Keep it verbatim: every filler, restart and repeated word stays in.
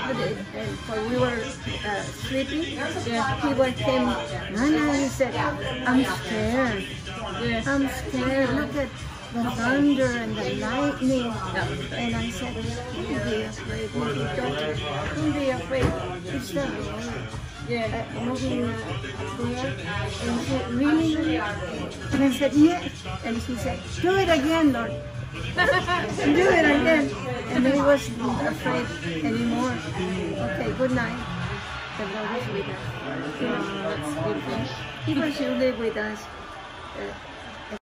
when we were uh, sleeping, yeah. he was came, Nana, he said, I'm scared. Yeah. I'm scared. Look at the thunder and the lightning. Yeah. And I said, don't be afraid. Don't, don't be afraid. It's the Lord. Yeah. Uh, moving uh, there. And he said, really? And I said, yes. And he said, do it again, Lord. Do it again. And he wasn't afraid anymore. Okay, good night. The Lord is with us. You know, that's good. He was really with us. Uh,